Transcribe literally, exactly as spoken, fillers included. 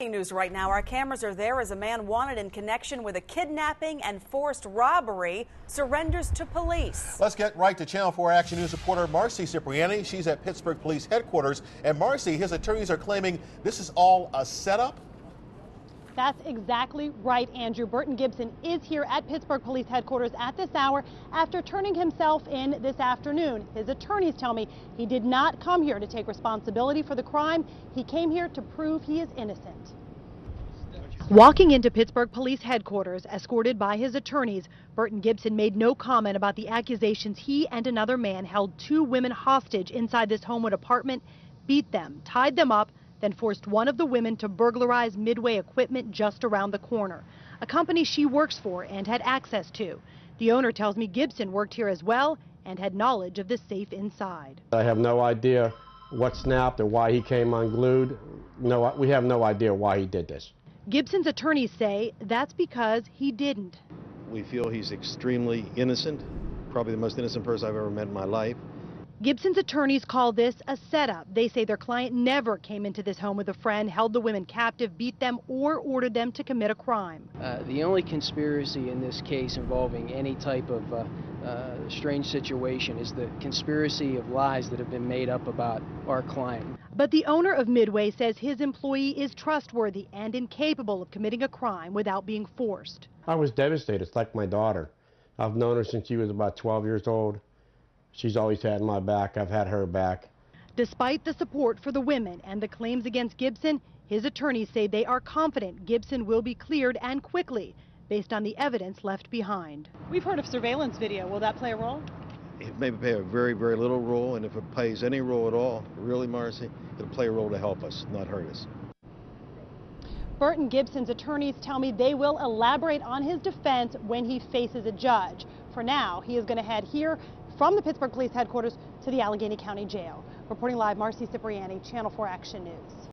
News right now. Our cameras are there as a man wanted in connection with a kidnapping and forced robbery surrenders to police. Let's get right to Channel four Action News reporter Marcy Cipriani. She's at Pittsburgh Police Headquarters. And Marcy, his attorneys are claiming this is all a setup? That's exactly right, Andrew. Burton Gibson is here at Pittsburgh Police Headquarters at this hour after turning himself in this afternoon. His attorneys tell me he did not come here to take responsibility for the crime. He came here to prove he is innocent. Walking into Pittsburgh Police Headquarters, escorted by his attorneys, Burton Gibson made no comment about the accusations he and another man held two women hostage inside this Homewood apartment, beat them, tied them up, then forced one of the women to burglarize Midway equipment just around the corner, a company she works for and had access to. The owner tells me Gibson worked here as well and had knowledge of the safe inside. I have no idea what snapped or why he came unglued. No, we have no idea why he did this. Gibson's attorneys say that's because he didn't. We feel he's extremely innocent, probably the most innocent person I've ever met in my life. Gibson's attorneys call this a setup. They say their client never came into this home with a friend, held the women captive, beat them, or ordered them to commit a crime. Uh, the only conspiracy in this case involving any type of uh, uh, strange situation is the conspiracy of lies that have been made up about our client. But the owner of Midway says his employee is trustworthy and incapable of committing a crime without being forced. I was devastated. It's like my daughter. I've known her since she was about twelve years old. She's always had my back. I've had her back. Despite the support for the women and the claims against Gibson, his attorneys say they are confident Gibson will be cleared and quickly based on the evidence left behind. We've heard of surveillance video. Will that play a role? It may play a very, very little role, and if it plays any role at all, really, Marcy, it'll play a role to help us, not hurt us. Burton Gibson's attorneys tell me they will elaborate on his defense when he faces a judge. For now, he is going to head here from the Pittsburgh Police Headquarters to the Allegheny County Jail. Reporting live, Marcy Cipriani, Channel four Action News.